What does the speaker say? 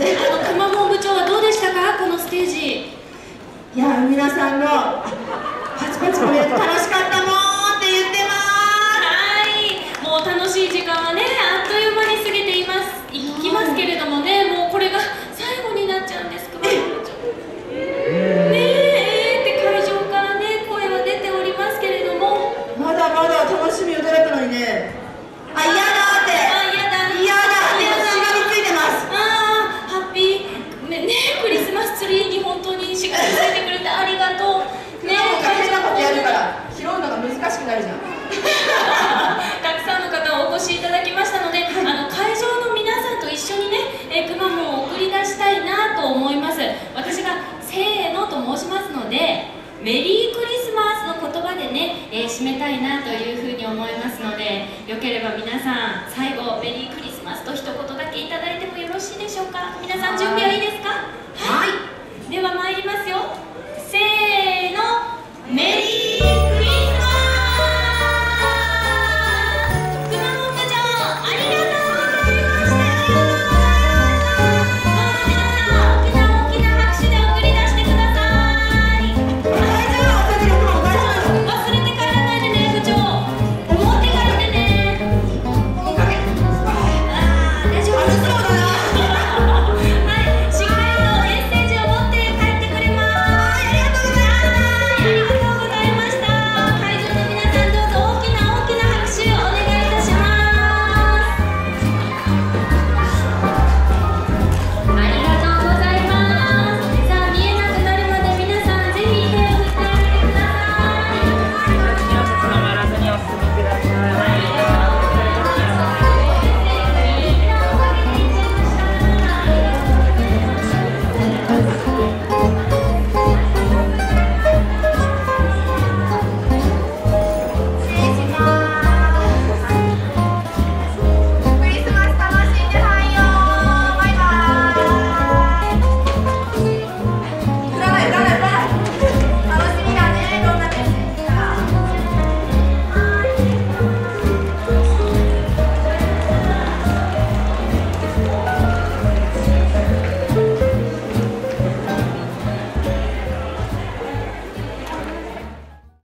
ね。 くまモン部長はどうでしたか、このステージ。 いや、皆さんのパチパチもやって楽しかったもんって言ってます。 はい、もう楽しい時間はね、あっという間に過ぎていきますけれどもね、もうこれが最後になっちゃうんです。くまモン部長ねえって会場からね、声は出ておりますけれども、 まだまだ楽しみ予定だったのにね。あ、嫌だって。嫌だってしがみついてます。 ハッピーね、クリスマスツリーに本当にしがみついてくれてありがとうね。 会場のことやるから拾うのが難しくなるじゃん。 たくさんの方お越しいただきましたので、会場の皆さんと一緒にね、くまモンを送り出したいなと思います。私がせーのと申しますので、メリークリスマスの言葉でね、締めたいなというふうに思いますので、よければ皆さん最後メリークリスマスと一言だけいただいてもよろしいですか。